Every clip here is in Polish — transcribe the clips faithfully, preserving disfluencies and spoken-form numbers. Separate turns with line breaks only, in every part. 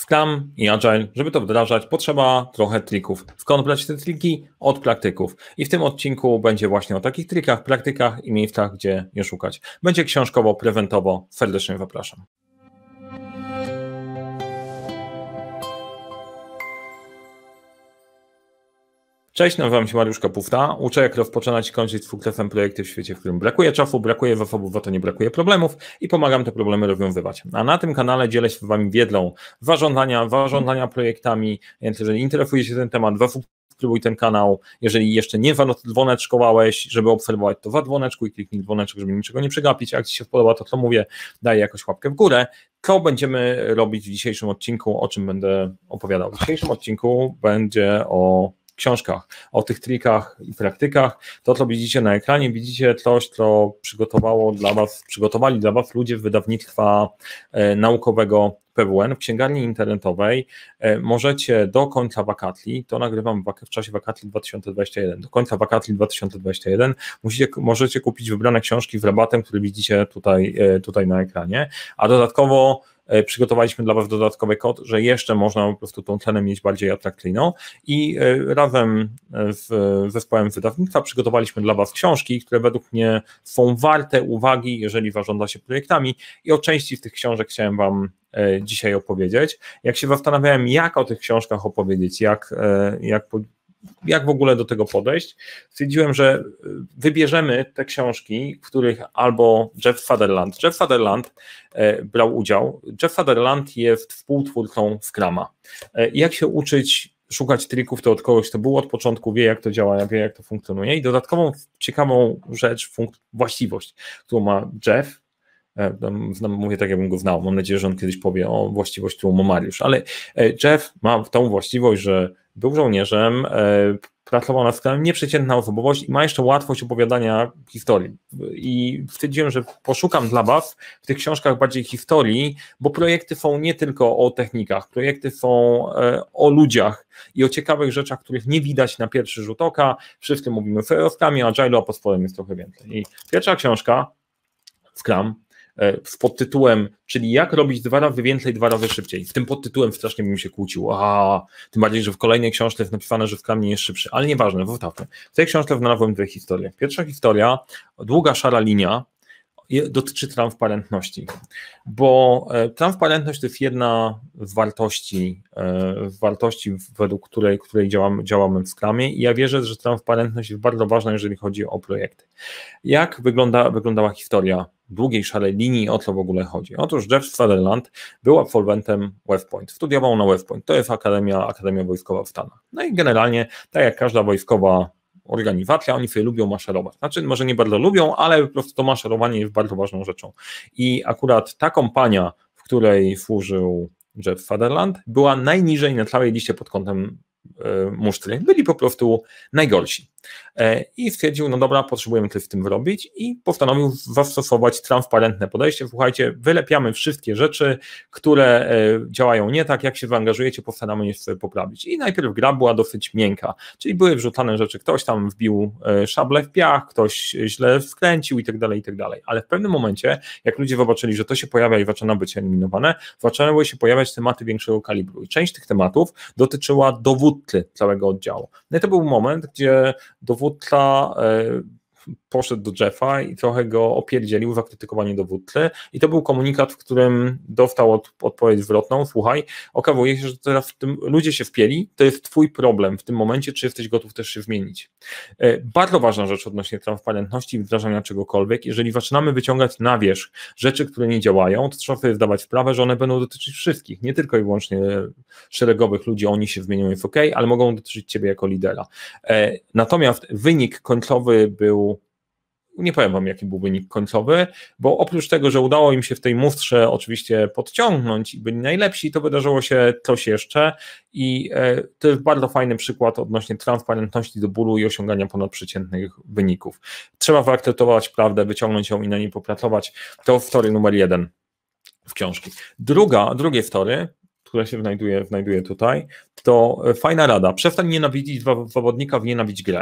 Scrum i Agile, żeby to wdrażać, potrzeba trochę trików. Skąd brać te triki? Od praktyków. I w tym odcinku będzie właśnie o takich trikach, praktykach i miejscach, gdzie je szukać. Będzie książkowo, prezentowo. Serdecznie zapraszam. Cześć, nazywam się Mariusz Kapufta. Uczę, jak rozpoczynać i kończyć z sukcesem projekty w świecie, w którym brakuje czasu, brakuje zasobów, a to nie brakuje problemów i pomagam te problemy rozwiązywać. A na tym kanale dzielę się z Wami wiedzą zarządzania, zarządzania projektami, więc jeżeli interesuje się ten temat, zasubskrybuj ten kanał. Jeżeli jeszcze nie dzwoneczkowałeś, żeby obserwować, to zadzwoneczkuj i kliknij dzwoneczek, żeby niczego nie przegapić. Jak Ci się podoba to, co mówię, daj jakoś łapkę w górę. Co będziemy robić w dzisiejszym odcinku, o czym będę opowiadał? W dzisiejszym odcinku będzie o książkach, o tych trikach i praktykach. To, co widzicie na ekranie, widzicie coś, co przygotowało dla Was, przygotowali dla Was ludzie z wydawnictwa e, naukowego P W N w księgarni internetowej. E, możecie do końca wakatli, to nagrywam w, w czasie wakatli dwa tysiące dwudziestego pierwszego, do końca wakatli dwa tysiące dwudziestego pierwszego musicie, możecie kupić wybrane książki z rabatem, który widzicie tutaj, e, tutaj na ekranie, a dodatkowo przygotowaliśmy dla Was dodatkowy kod, że jeszcze można po prostu tą cenę mieć bardziej atrakcyjną i razem z zespołem wydawnictwa przygotowaliśmy dla Was książki, które według mnie są warte uwagi, jeżeli zarządza się projektami i o części z tych książek chciałem Wam dzisiaj opowiedzieć. Jak się zastanawiałem, jak o tych książkach opowiedzieć, jak, jak jak w ogóle do tego podejść, stwierdziłem, że wybierzemy te książki, w których albo Jeff Sutherland, Jeff Sutherland e, brał udział, Jeff Sutherland jest współtwórcą Scruma. E, jak się uczyć, szukać trików, to od kogoś, kto był od początku, wie jak to działa, wie jak to funkcjonuje i dodatkową ciekawą rzecz, właściwość, którą ma Jeff, Znam, mówię tak, jakbym go znał. Mam nadzieję, że on kiedyś powie o właściwość, którą ma Mariusz. Ale Jeff ma tą właściwość, że był żołnierzem, pracował nad Scrumem, nieprzeciętna osobowość i ma jeszcze łatwość opowiadania historii. I stwierdziłem, że poszukam dla Was w tych książkach bardziej historii, bo projekty są nie tylko o technikach, projekty są o ludziach i o ciekawych rzeczach, których nie widać na pierwszy rzut oka. Wszyscy mówimy o Scrumie, Agile'u, a pod spodem jest trochę więcej. I pierwsza książka, Scrum, z podtytułem, czyli jak robić dwa razy więcej, dwa razy szybciej. W tym podtytułem strasznie bym się kłócił, a tym bardziej, że w kolejnej książce jest napisane, że Scrum nie jest szybszy, ale nieważne, zostawmy. W tej książce znalazłem dwie historie. Pierwsza historia, długa szara linia, dotyczy transparentności, bo transparentność to jest jedna z wartości, z wartości według której, której działamy, działamy w Scrumie i ja wierzę, że transparentność jest bardzo ważna, jeżeli chodzi o projekty. Jak wygląda, wyglądała historia długiej szarej linii, o co w ogóle chodzi? Otóż Jeff Sutherland był absolwentem West Point, studiował na West Point, to jest akademia, akademia wojskowa w Stanach. No i generalnie, tak jak każda wojskowa organizacja, oni sobie lubią maszerować. Znaczy, może nie bardzo lubią, ale po prostu to maszerowanie jest bardzo ważną rzeczą. I akurat ta kompania, w której służył Jeff Sutherland, była najniżej na całej liście pod kątem e, musztry. Byli po prostu najgorsi. E, I stwierdził, no dobra, potrzebujemy coś z tym zrobić i postanowił zastosować transparentne podejście. Słuchajcie, wylepiamy wszystkie rzeczy, które e, działają nie tak, jak się zaangażujecie, postaramy je sobie poprawić. I najpierw gra była dosyć miękka, czyli były wrzucane rzeczy, ktoś tam wbił e, szablę w piach, ktoś źle skręcił i tak dalej, i tak dalej. Ale w pewnym momencie, jak ludzie zobaczyli, że to się pojawia i zaczyna być eliminowane, zaczęły się pojawiać tematy większego kalibru. I część tych tematów dotyczyła dowódcy całego oddziału. No i to był moment, gdzie dowódca poszedł do Jeffa i trochę go opierdzielił za krytykowanie dowódcy i to był komunikat, w którym dostał od, odpowiedź zwrotną, słuchaj, okazuje się, że teraz w tym ludzie się wpieli, to jest twój problem w tym momencie, czy jesteś gotów też się zmienić. Bardzo ważna rzecz odnośnie transparentności i wdrażania czegokolwiek, jeżeli zaczynamy wyciągać na wierzch rzeczy, które nie działają, to trzeba sobie zdawać sprawę, że one będą dotyczyć wszystkich, nie tylko i wyłącznie szeregowych ludzi, oni się zmienią, jest ok, ale mogą dotyczyć ciebie jako lidera. Natomiast wynik końcowy był, nie powiem Wam, jaki był wynik końcowy, bo oprócz tego, że udało im się w tej mustrze oczywiście podciągnąć i byli najlepsi, to wydarzyło się coś jeszcze i to jest bardzo fajny przykład odnośnie transparentności do bólu i osiągania ponadprzeciętnych wyników. Trzeba wyakceptować prawdę, wyciągnąć ją i na niej popracować. To story numer jeden w książki. Druga, drugie story, które się znajduje, znajduje tutaj, to fajna rada. Przestań nienawidzić zawodnika, nienawidź grę.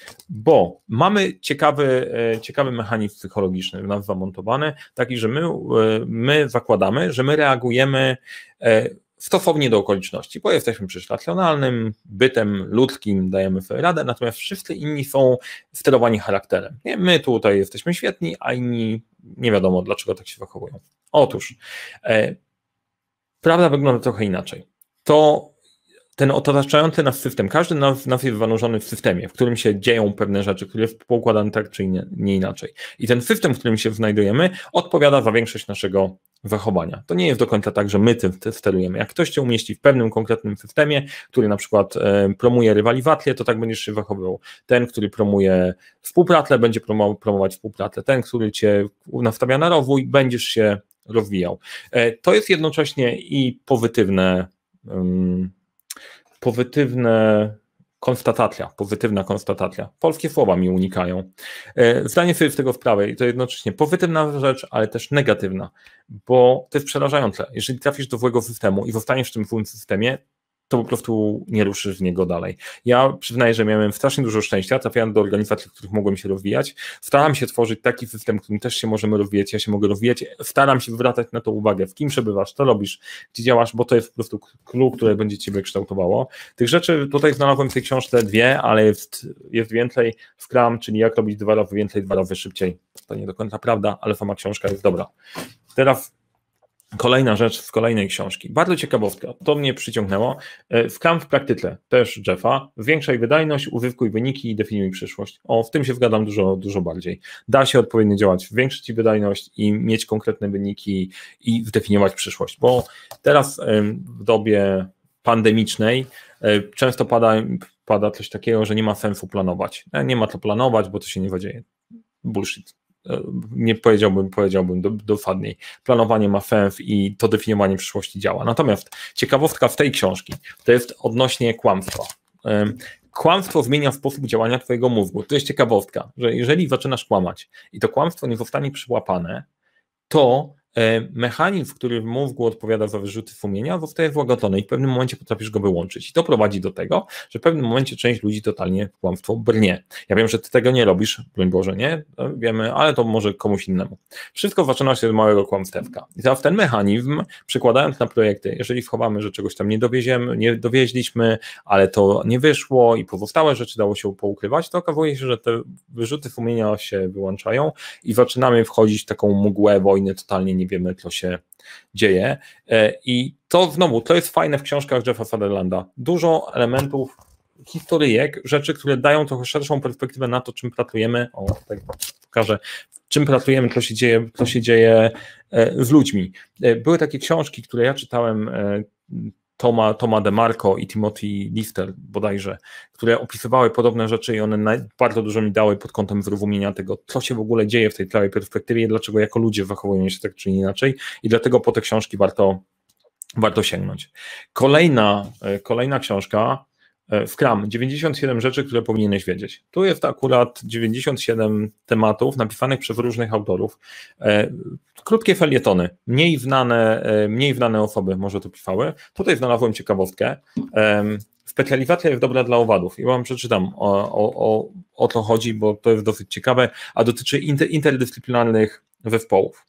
Bo mamy ciekawy, ciekawy mechanizm psychologiczny w nas zamontowany, taki, że my, my zakładamy, że my reagujemy stosownie do okoliczności, bo jesteśmy przy racjonalnym, bytem ludzkim, dajemy sobie radę, natomiast wszyscy inni są sterowani charakterem. Nie? My tutaj jesteśmy świetni, a inni nie wiadomo, dlaczego tak się zachowują. Otóż e, prawda wygląda trochę inaczej. To ten otaczający nas system, każdy z nas jest zanurzony w systemie, w którym się dzieją pewne rzeczy, który jest poukładany tak czy nie, nie inaczej. I ten system, w którym się znajdujemy, odpowiada za większość naszego zachowania. To nie jest do końca tak, że my tym sterujemy. Jak ktoś cię umieści w pewnym konkretnym systemie, który na przykład e, promuje rywalizację, to tak będziesz się zachowywał. Ten, który promuje współpracę, będzie promować współpracę. Ten, który cię nastawia na rozwój, będziesz się rozwijał. E, to jest jednocześnie i pozytywne um, pozytywne konstatacja, pozytywna konstatacja. Polskie słowa mi unikają. Zdanie sobie z tego sprawę i to jednocześnie pozytywna rzecz, ale też negatywna, bo to jest przerażające. Jeżeli trafisz do złego systemu i zostaniesz w tym złym systemie, to po prostu nie ruszysz z niego dalej. Ja przyznaję, że miałem strasznie dużo szczęścia, trafiając do organizacji, w których mogłem się rozwijać. Staram się tworzyć taki system, w którym też się możemy rozwijać, ja się mogę rozwijać. Staram się zwracać na to uwagę, w kim przebywasz, co robisz, gdzie działasz, bo to jest po prostu clue, które będzie ciebie kształtowało. Tych rzeczy tutaj znalazłem w tej książce dwie, ale jest, jest więcej. Scrum, czyli jak robić dwa razy więcej, dwa razy szybciej. To nie do końca prawda, ale sama książka jest dobra. Teraz kolejna rzecz z kolejnej książki. Bardzo ciekawostka, to mnie przyciągnęło. Scrum w praktyce, też Jeffa. Zwiększaj wydajność, uzyskuj wyniki i definiuj przyszłość. O, w tym się zgadzam dużo, dużo bardziej. Da się odpowiednio działać, zwiększyć ci wydajność i mieć konkretne wyniki i zdefiniować przyszłość, bo teraz w dobie pandemicznej często pada, pada coś takiego, że nie ma sensu planować. Nie ma co planować, bo to się nie zadzieje. Bullshit. Nie powiedziałbym, powiedziałbym dosadniej. Planowanie ma sens i to definiowanie przyszłości działa. Natomiast ciekawostka w tej książki to jest odnośnie kłamstwa. Kłamstwo zmienia sposób działania twojego mózgu. To jest ciekawostka, że jeżeli zaczynasz kłamać i to kłamstwo nie zostanie przyłapane, to mechanizm, który w mózgu odpowiada za wyrzuty sumienia, zostaje złagodzony i w pewnym momencie potrafisz go wyłączyć. I to prowadzi do tego, że w pewnym momencie część ludzi totalnie w kłamstwo brnie. Ja wiem, że ty tego nie robisz, broń Boże, nie? Wiemy, ale to może komuś innemu. Wszystko zaczyna się z małego kłamstewka. I teraz ten mechanizm, przekładając na projekty, jeżeli schowamy, że czegoś tam nie dowieziemy, nie dowieźliśmy, ale to nie wyszło i pozostałe rzeczy dało się poukrywać, to okazuje się, że te wyrzuty sumienia się wyłączają i zaczynamy wchodzić w taką mgłę wojny, totalnie nie wiemy, co się dzieje. I to znowu, to jest fajne w książkach Jeffa Sutherlanda. Dużo elementów, historyjek, rzeczy, które dają trochę szerszą perspektywę na to, czym pracujemy. O, tak pokażę, czym pracujemy, co się dzieje, co się dzieje z ludźmi. Były takie książki, które ja czytałem, Toma, Toma DeMarco i Timothy Lister bodajże, które opisywały podobne rzeczy i one bardzo dużo mi dały pod kątem zrozumienia tego, co się w ogóle dzieje w tej całej perspektywie, dlaczego jako ludzie zachowują się tak czy inaczej i dlatego po te książki warto, warto sięgnąć. Kolejna, kolejna książka, Scrum, dziewięćdziesiąt siedem rzeczy, które powinieneś wiedzieć. Tu jest akurat dziewięćdziesiąt siedem tematów napisanych przez różnych autorów. Krótkie felietony, mniej znane, mniej znane osoby może to pisały. Tutaj znalazłem ciekawostkę. Specjalizacja jest dobra dla owadów i wam przeczytam o, o, o, o co chodzi, bo to jest dosyć ciekawe, a dotyczy inter, interdyscyplinarnych zespołów.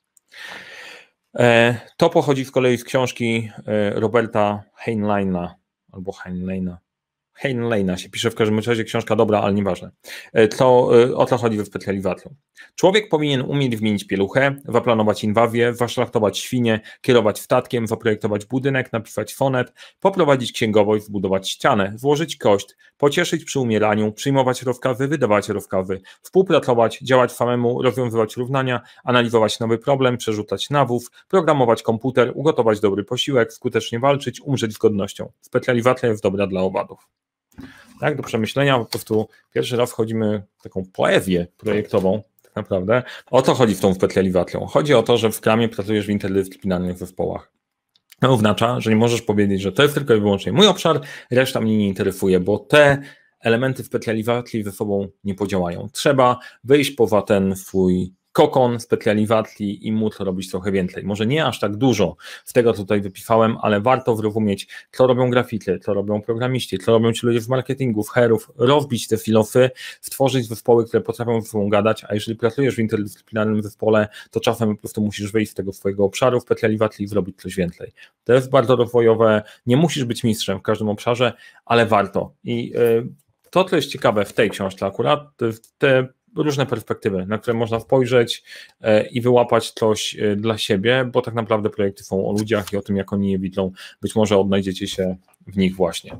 To pochodzi z kolei z książki Roberta Heinleina albo Heinleina. Heinleina się pisze, w każdym razie książka dobra, ale nieważne. To, o co chodzi ze specjalizacją. Człowiek powinien umieć zmienić pieluchę, zaplanować inwazję, zaszlachtować świnie, kierować statkiem, zaprojektować budynek, napisać sonet, poprowadzić księgowość, zbudować ścianę, złożyć kość, pocieszyć przy umieraniu, przyjmować rozkazy, wydawać rozkazy, współpracować, działać samemu, rozwiązywać równania, analizować nowy problem, przerzucać nawóz, programować komputer, ugotować dobry posiłek, skutecznie walczyć, umrzeć z godnością. Specjalizacja jest dobra dla owadów. Tak, do przemyślenia, po prostu pierwszy raz wchodzimy w taką poezję projektową, tak naprawdę. O co chodzi z tą specjalizacją? Chodzi o to, że w Scrumie pracujesz w interdyscyplinarnych zespołach. To oznacza, że nie możesz powiedzieć, że to jest tylko i wyłącznie mój obszar, reszta mnie nie interesuje, bo te elementy specjalizacji ze sobą nie podziałają. Trzeba wyjść poza ten swój Kokon, Specjaliwatli i Mut robić trochę więcej. Może nie aż tak dużo z tego tutaj wypisałem, ale warto zrozumieć, co robią grafity, co robią programiści, co robią ci ludzie w marketingu, w herów, rozbić te filofy, stworzyć zespoły, które potrafią ze sobą gadać, a jeżeli pracujesz w interdyscyplinarnym zespole, to czasem po prostu musisz wyjść z tego swojego obszaru Specjaliwatli i zrobić coś więcej. To jest bardzo rozwojowe, nie musisz być mistrzem w każdym obszarze, ale warto. I to, co jest ciekawe w tej książce akurat, to jest te różne perspektywy, na które można spojrzeć i wyłapać coś dla siebie, bo tak naprawdę projekty są o ludziach i o tym, jak oni je widzą. Być może odnajdziecie się w nich właśnie.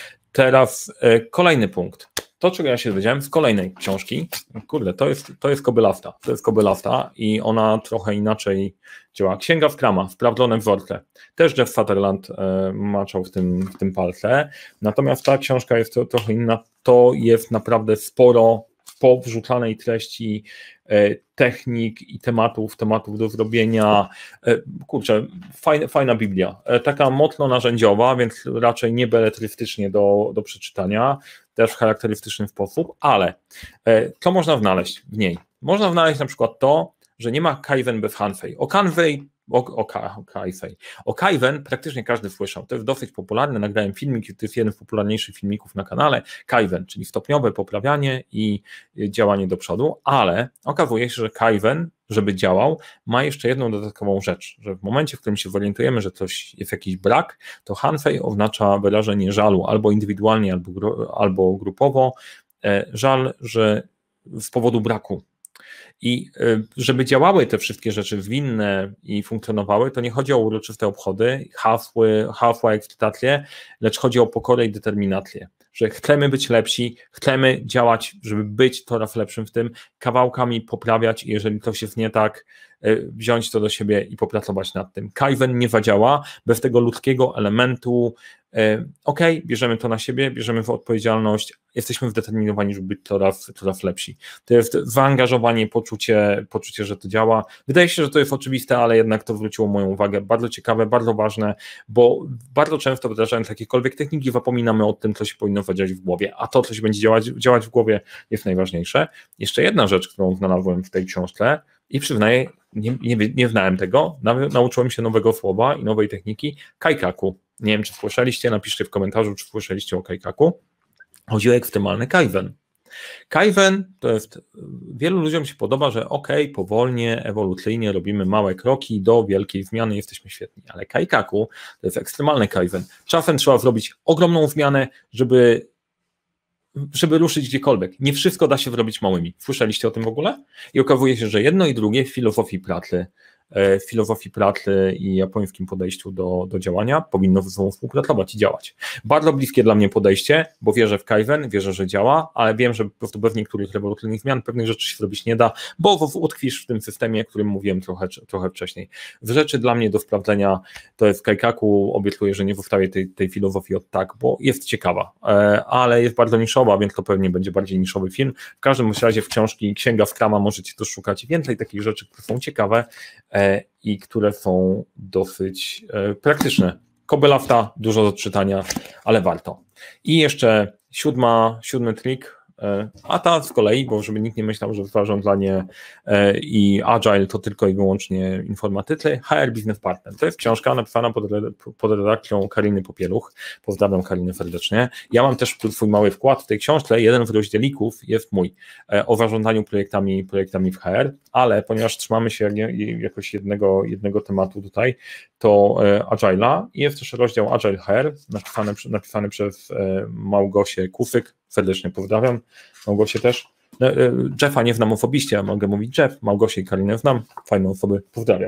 Teraz kolejny punkt. To, czego ja się dowiedziałem z kolejnej książki, kurde, to jest, to jest Kobylafta, to jest Kobylafta i ona trochę inaczej działa. Księga Scruma, sprawdzone wzorce. Też Jeff Sutherland e, maczał w tym, w tym palce, natomiast ta książka jest to, trochę inna, to jest naprawdę sporo powrzucanej treści, e, technik i tematów, tematów do zrobienia. E, kurczę, fajna, fajna Biblia, e, taka mocno narzędziowa, więc raczej nie beletrystycznie do, do przeczytania, też w charakterystyczny sposób, ale e, co można znaleźć w niej? Można znaleźć na przykład to, że nie ma Kaizen bez Hanfei. O Hanfei O, o, o, Kaizen. O Kaizen praktycznie każdy słyszał. To jest dosyć popularne. Nagrałem filmik, to jest jeden z popularniejszych filmików na kanale. Kaizen, czyli stopniowe poprawianie i działanie do przodu, ale okazuje się, że Kaizen, żeby działał, ma jeszcze jedną dodatkową rzecz, że w momencie, w którym się zorientujemy, że coś jest jakiś brak, to Hanfei oznacza wyrażenie żalu albo indywidualnie, albo, albo grupowo. Żal, że z powodu braku. I żeby działały te wszystkie rzeczy zwinne i funkcjonowały, to nie chodzi o uroczyste obchody, hasły, hasła, ekscytacje, lecz chodzi o pokorę i determinację, że chcemy być lepsi, chcemy działać, żeby być coraz lepszym w tym, kawałkami poprawiać i jeżeli coś jest nie tak, wziąć to do siebie i popracować nad tym. Kaizen nie zadziała bez tego ludzkiego elementu, ok, bierzemy to na siebie, bierzemy w odpowiedzialność, jesteśmy zdeterminowani, żeby być coraz, coraz lepsi. To jest zaangażowanie, poczucie, poczucie, że to działa. Wydaje się, że to jest oczywiste, ale jednak to zwróciło moją uwagę. Bardzo ciekawe, bardzo ważne, bo bardzo często wdrażając jakiekolwiek techniki zapominamy o tym, co się powinno zadziać w głowie, a to, co się będzie działać, działać w głowie jest najważniejsze. Jeszcze jedna rzecz, którą znalazłem w tej książce i przyznaję, nie, nie, nie znałem tego, nauczyłem się nowego słowa i nowej techniki, kaikaku. Nie wiem, czy słyszeliście, napiszcie w komentarzu, czy słyszeliście o kaikaku. Chodzi o ekstremalny Kaizen. Kaizen to jest, wielu ludziom się podoba, że ok, powolnie, ewolucyjnie robimy małe kroki do wielkiej zmiany, jesteśmy świetni, ale kaikaku to jest ekstremalny Kaizen. Czasem trzeba zrobić ogromną zmianę, żeby żeby ruszyć gdziekolwiek. Nie wszystko da się zrobić małymi. Słyszeliście o tym w ogóle? I okazuje się, że jedno i drugie w filozofii pracy, w filozofii pracy i japońskim podejściu do, do działania powinno ze sobą współpracować i działać. Bardzo bliskie dla mnie podejście, bo wierzę w Kaizen, wierzę, że działa, ale wiem, że po prostu bez niektórych rewolucyjnych zmian pewnych rzeczy się zrobić nie da, bo utkwisz w tym systemie, o którym mówiłem trochę, trochę wcześniej. W rzeczy dla mnie do sprawdzenia to jest Kaikaku, obiecuję, że nie zostawię tej, tej filozofii od tak, bo jest ciekawa, ale jest bardzo niszowa, więc to pewnie będzie bardziej niszowy film. W każdym razie w książki Księga Scruma możecie też szukać więcej takich rzeczy, które są ciekawe i które są dosyć praktyczne. Kobylafta, dużo do czytania, ale warto. I jeszcze siódma, siódmy trik, a ta z kolei, bo żeby nikt nie myślał, że zarządzanie i agile to tylko i wyłącznie informatycy, H R Business Partner. To jest książka napisana pod, pod redakcją Kariny Popieluch. Pozdrawiam Karinę serdecznie. Ja mam też swój mały wkład w tej książce. Jeden z rozdzielików jest mój o zarządzaniu projektami, projektami w H R, ale ponieważ trzymamy się jakoś jednego, jednego tematu tutaj, to Agile'a i jest też rozdział Agile H R napisany, napisany przez Małgosię Kusyk. Serdecznie pozdrawiam, Małgosię też. Jeffa nie znam osobiście, a mogę mówić Jeff, Małgosię i Karinę znam, fajne osoby, pozdrawiam.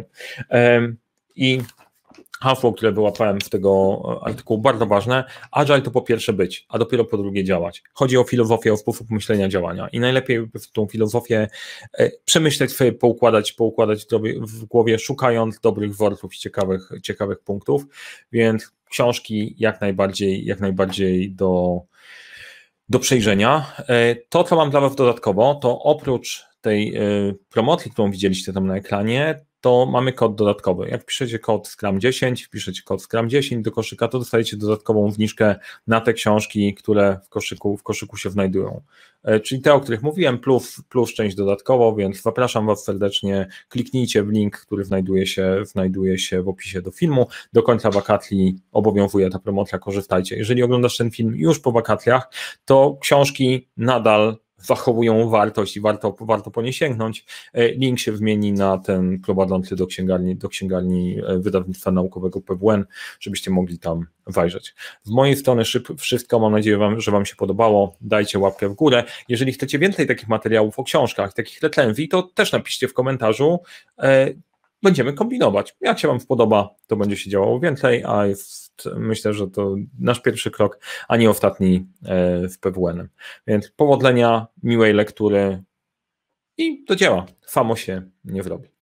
I hasło, które wyłapałem z tego artykułu, bardzo ważne, Agile to po pierwsze być, a dopiero po drugie działać. Chodzi o filozofię, o sposób myślenia, działania i najlepiej tą filozofię przemyśleć sobie, poukładać, poukładać w głowie, szukając dobrych wzorców i ciekawych, ciekawych punktów, więc książki jak najbardziej, jak najbardziej do do przejrzenia. To, co mam dla Was dodatkowo, to oprócz tej promocji, którą widzieliście tam na ekranie, to mamy kod dodatkowy. Jak piszecie kod Scrum dziesięć, wpiszecie kod Scrum dziesięć do koszyka, to dostajecie dodatkową zniżkę na te książki, które w koszyku, w koszyku się znajdują. Czyli te, o których mówiłem, plus, plus część dodatkowo, więc zapraszam Was serdecznie, kliknijcie w link, który znajduje się, znajduje się w opisie do filmu. Do końca wakatli obowiązuje ta promocja, korzystajcie. Jeżeli oglądasz ten film już po wakacjach, to książki nadal zachowują wartość i warto, warto po nie sięgnąć. Link się wymieni na ten prowadzący do księgarni, do księgarni wydawnictwa naukowego P W N, żebyście mogli tam wajrzeć. Z mojej strony szyb, wszystko, mam nadzieję, wam, że Wam się podobało. Dajcie łapkę w górę. Jeżeli chcecie więcej takich materiałów o książkach, takich recenzji, to też napiszcie w komentarzu. Będziemy kombinować. Jak się Wam spodoba, to będzie się działało więcej, a jest, myślę, że to nasz pierwszy krok, a nie ostatni z P W N-em. Więc powodzenia, miłej lektury i do dzieła. Samo się nie zrobi.